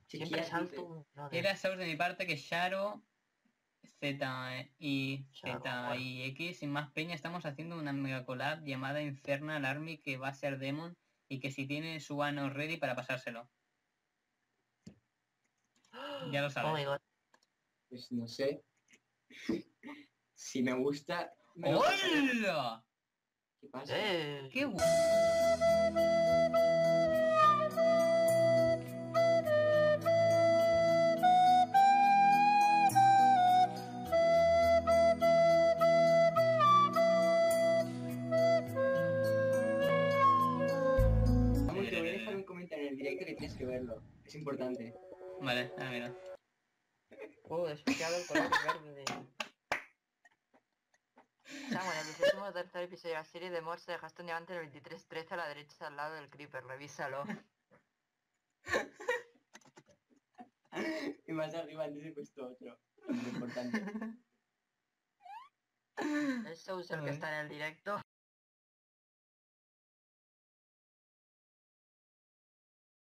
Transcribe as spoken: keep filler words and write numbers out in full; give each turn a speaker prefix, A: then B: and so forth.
A: Siempre
B: Chequea
A: salto
B: Twitter.
A: un... no,
C: Quiere asegurar de mi parte que Sharo, Z y
A: Sharo,
C: Z
A: bueno.
C: y X sin más peña estamos haciendo una mega collab llamada Infernal Army que va a ser Demon y que si tiene su ano ready para pasárselo. Ya lo
A: Oh
C: sabes.
A: my god.
B: Pues no sé. Si me gusta... me lo pasaré.
C: ¡Hola!
B: ¿Qué pasa?
A: Eh.
C: ¡Qué guay!
B: Vamos, te voy a dejar un comentario en el directo que tienes que verlo. Es importante.
C: Vale, ah, mira.
A: Oh, desbloqueado el color verde. Samuel, en el vigésimo tercer episodio de la serie de Morse dejaste un diamante en el veintitrés trece a la derecha al lado del creeper, revísalo.
B: Y más arriba antes he puesto otro. Es importante.
A: ¿Es Souls el que está en el directo?